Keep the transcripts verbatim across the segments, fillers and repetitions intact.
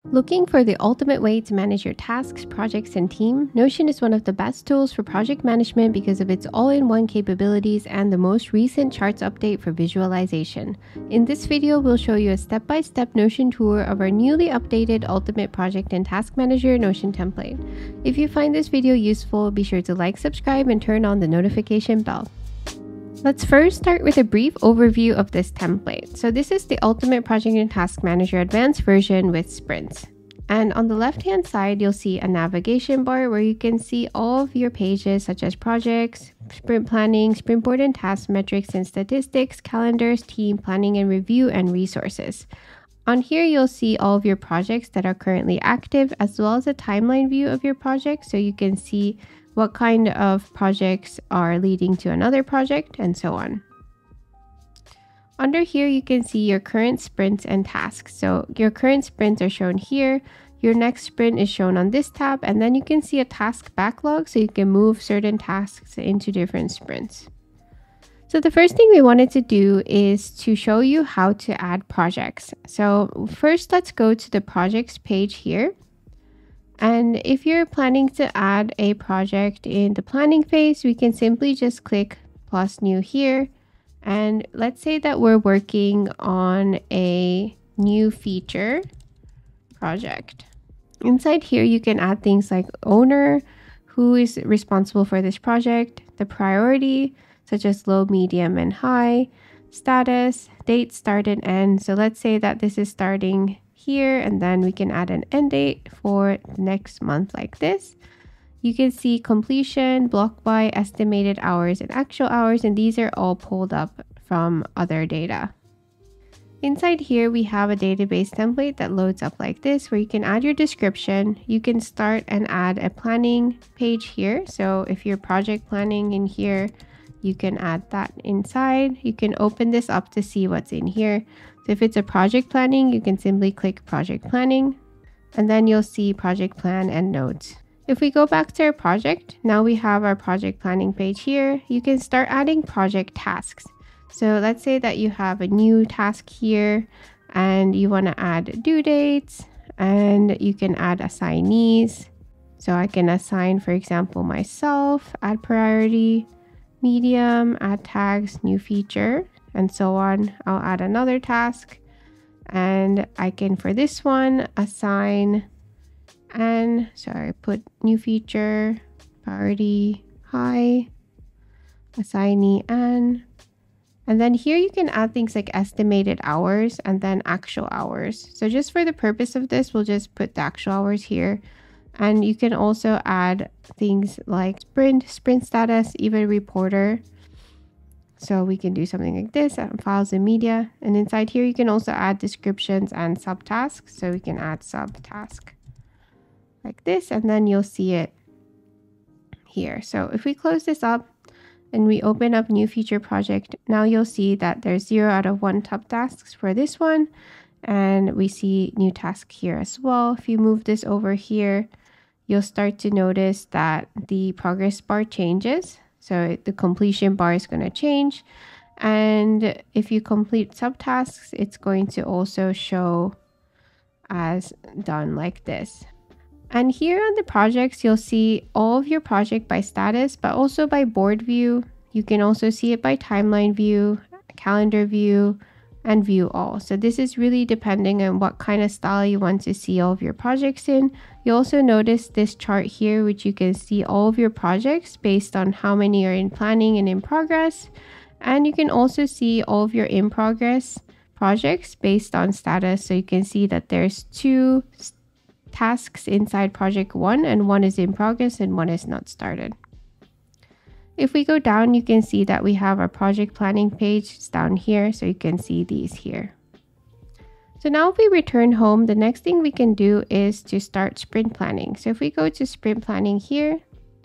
Looking for the ultimate way to manage your tasks, projects, and team? Notion is one of the best tools for project management because of its all-in-one capabilities and the most recent charts update for visualization. In this video, we'll show you a step-by-step Notion tour of our newly updated Ultimate Project and Task Manager Notion template. If you find this video useful, be sure to like, subscribe, and turn on the notification bell. Let's first start with a brief overview of this template. So this is the Ultimate Project and Task Manager Advanced version with sprints. And on the left-hand side, you'll see a navigation bar where you can see all of your pages such as projects, sprint planning, sprint board and task metrics and statistics, calendars, team planning and review, and resources. On here, you'll see all of your projects that are currently active, as well as a timeline view of your project, so you can see what kind of projects are leading to another project, and so on. Under here, you can see your current sprints and tasks. So your current sprints are shown here. Your next sprint is shown on this tab, and then you can see a task backlog, so you can move certain tasks into different sprints. So the first thing we wanted to do is to show you how to add projects. So first, let's go to the projects page here. And if you're planning to add a project in the planning phase, we can simply just click plus new here. And let's say that we're working on a new feature project. Inside here, you can add things like owner, who is responsible for this project, the priority, such as low, medium, and high, status, date, start, and end. So let's say that this is starting here, and then we can add an end date for next month like this. You can see completion, block by, estimated hours, and actual hours, and these are all pulled up from other data. Inside here, we have a database template that loads up like this, where you can add your description. You can start and add a planning page here. So if you're project planning in here, you can add that inside. You can open this up to see what's in here. So if it's a project planning, you can simply click project planning, and then you'll see project plan and notes. If we go back to our project, now we have our project planning page here. You can start adding project tasks. So let's say that you have a new task here and you want to add due dates, and you can add assignees. So I can assign, for example, myself, add priority, medium, add tags, new feature, and so on. I'll add another task, and I can, for this one, assign and sorry, put new feature, priority, high, assignee, and and then here you can add things like estimated hours and then actual hours. So just for the purpose of this, we'll just put the actual hours here. And you can also add things like sprint, sprint status, even reporter. So we can do something like this, add files and media. And inside here, you can also add descriptions and subtasks. So we can add subtask like this, and then you'll see it here. So if we close this up and we open up new feature project, now you'll see that there's zero out of one subtasks for this one. And we see new task here as well. If you move this over here, you'll start to notice that the progress bar changes. So the completion bar is going to change. And if you complete subtasks, it's going to also show as done like this. And here on the projects, you'll see all of your project by status, but also by board view. You can also see it by timeline view, calendar view, and view all. So this is really depending on what kind of style you want to see all of your projects in. You also notice this chart here, which you can see all of your projects based on how many are in planning and in progress. And you can also see all of your in progress projects based on status. So you can see that there's two tasks inside project one, and one is in progress and one is not started. If we go down, you can see that we have our project planning page. It's down here, so you can see these here. So now if we return home, the next thing we can do is to start sprint planning. So if we go to sprint planning here,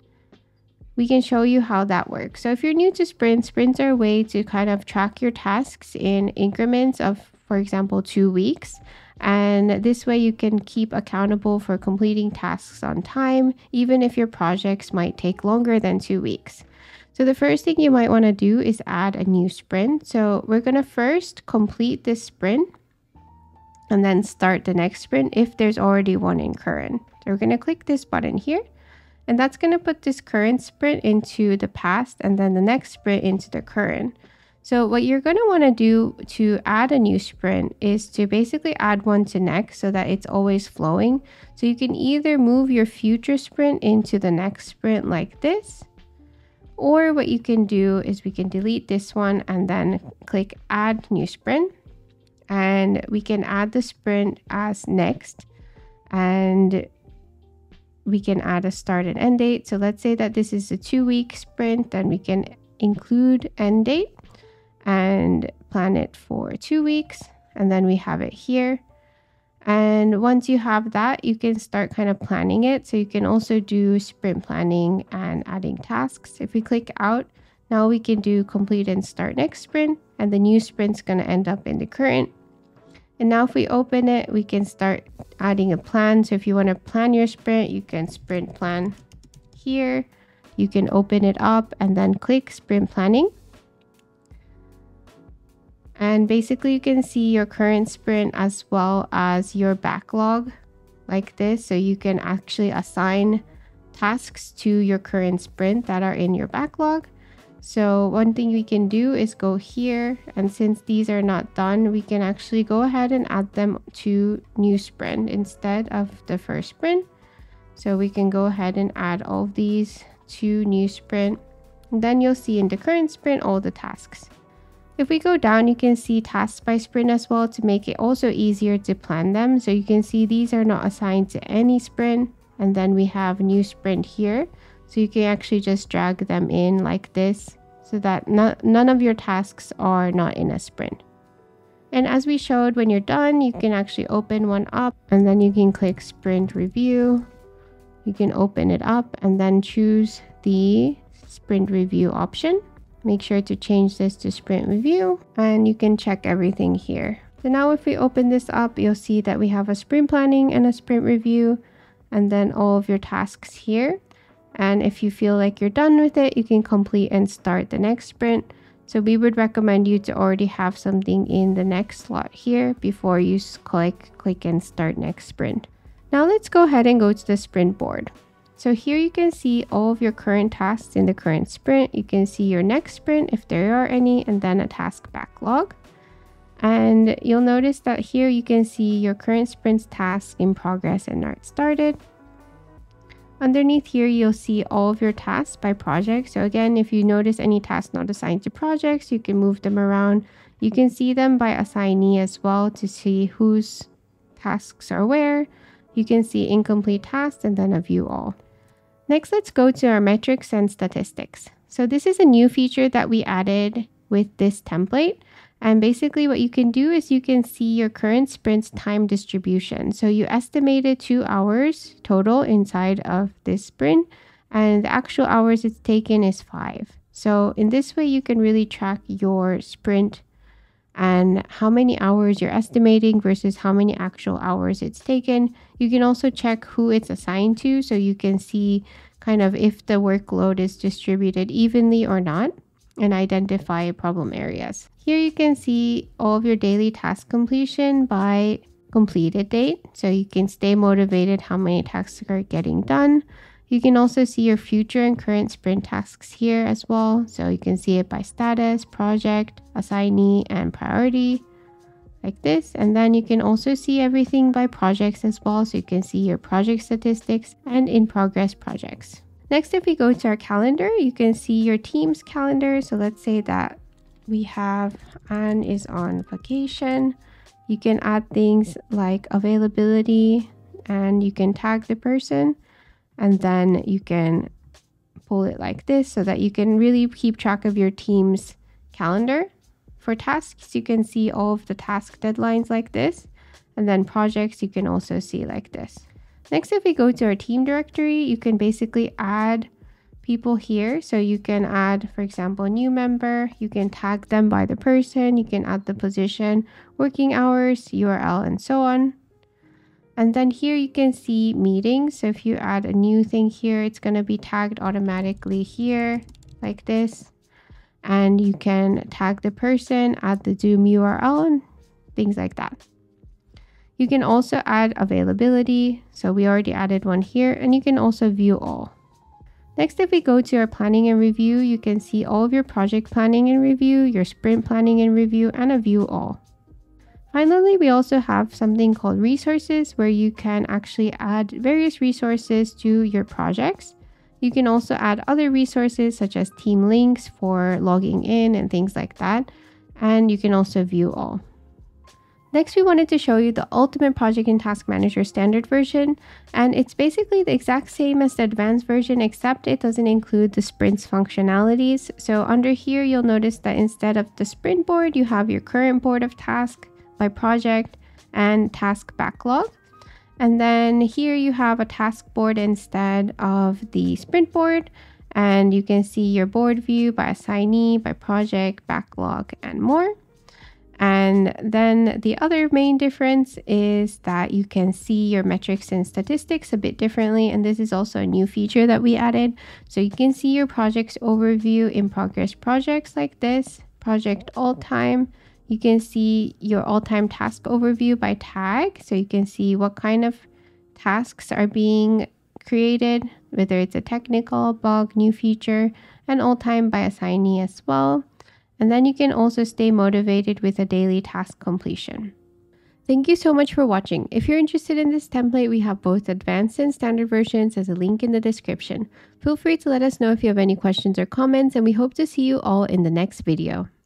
we can show you how that works. So if you're new to sprints, sprints are a way to kind of track your tasks in increments of, for example, two weeks. And this way you can keep accountable for completing tasks on time, even if your projects might take longer than two weeks. So the first thing you might want to do is add a new sprint. So we're going to first complete this sprint. and then start the next sprint if there's already one in current. So we're going to click this button here, and that's going to put this current sprint into the past and then the next sprint into the current. So what you're going to want to do to add a new sprint is to basically add one to next so that it's always flowing. So you can either move your future sprint into the next sprint like this, or what you can do is we can delete this one and then click add new sprint, and we can add the sprint as next, and we can add a start and end date. So let's say that this is a two week sprint, then we can include end date and plan it for two weeks, and then we have it here. And once you have that, you can start kind of planning it. So you can also do sprint planning and adding tasks. If we click out, now we can do complete and start next sprint, and the new sprint's going to end up in the current. And now if we open it, we can start adding a plan. So if you want to plan your sprint, you can sprint plan here. You can open it up and then click sprint planning. And basically you can see your current sprint as well as your backlog like this. So you can actually assign tasks to your current sprint that are in your backlog. So one thing we can do is go here, and since these are not done, we can actually go ahead and add them to new sprint instead of the first sprint. So we can go ahead and add all of these to new sprint. And then you'll see in the current sprint all the tasks. If we go down, you can see tasks by sprint as well to make it also easier to plan them. So you can see these are not assigned to any sprint. And then we have new sprint here. So you can actually just drag them in like this so that no, none of your tasks are not in a sprint. And as we showed, when you're done, you can actually open one up and then you can click sprint review. You can open it up and then choose the sprint review option. Make sure to change this to sprint review, and you can check everything here. So now if we open this up, you'll see that we have a sprint planning and a sprint review, and then all of your tasks here. And if you feel like you're done with it, you can complete and start the next sprint. So we would recommend you to already have something in the next slot here before you click, click and start next sprint. Now let's go ahead and go to the sprint board. So here you can see all of your current tasks in the current sprint. You can see your next sprint if there are any, and then a task backlog. And you'll notice that here you can see your current sprint's tasks in progress and not started. Underneath here, you'll see all of your tasks by project. So again, if you notice any tasks not assigned to projects, you can move them around. You can see them by assignee as well to see whose tasks are where. You can see incomplete tasks and then a view all. Next, let's go to our metrics and statistics. So this is a new feature that we added with this template. And basically what you can do is you can see your current sprint's time distribution. So you estimated two hours total inside of this sprint, and the actual hours it's taken is five. So in this way, you can really track your sprint and how many hours you're estimating versus how many actual hours it's taken. You can also check who it's assigned to, so you can see kind of if the workload is distributed evenly or not, and identify problem areas. Here you can see all of your daily task completion by completed date, so you can stay motivated how many tasks are getting done. You can also see your future and current sprint tasks here as well. So you can see it by status, project, assignee, and priority like this. And then you can also see everything by projects as well. So you can see your project statistics and in progress projects. Next, if we go to our calendar, you can see your team's calendar. So let's say that we have Anne is on vacation. You can add things like availability, and you can tag the person. And then you can pull it like this so that you can really keep track of your team's calendar. For tasks, you can see all of the task deadlines like this. And then projects, you can also see like this. Next, if we go to our team directory, you can basically add people here. So you can add, for example, a new member. You can tag them by the person. You can add the position, working hours, U R L, and so on. And then here you can see meetings. So if you add a new thing here, it's going to be tagged automatically here like this. And you can tag the person, add the Zoom U R L, and things like that. You can also add availability. So we already added one here, and you can also view all. Next, if we go to our planning and review, you can see all of your project planning and review, your sprint planning and review, and a view all. Finally, we also have something called resources, where you can actually add various resources to your projects. You can also add other resources such as team links for logging in and things like that. And you can also view all. Next, we wanted to show you the Ultimate Project and Task Manager standard version, and it's basically the exact same as the advanced version, except it doesn't include the sprints functionalities. So under here, you'll notice that instead of the sprint board, you have your current board of tasks by project and task backlog. And then here you have a task board instead of the sprint board, and you can see your board view by assignee, by project, backlog, and more. And then the other main difference is that you can see your metrics and statistics a bit differently. And this is also a new feature that we added. So you can see your project's overview in progress projects like this, project all time. You can see your all-time task overview by tag. So you can see what kind of tasks are being created, whether it's a technical, bug, new feature, and all-time by assignee as well. And then you can also stay motivated with a daily task completion. Thank you so much for watching. If you're interested in this template, we have both advanced and standard versions as a link in the description. Feel free to let us know if you have any questions or comments, and we hope to see you all in the next video.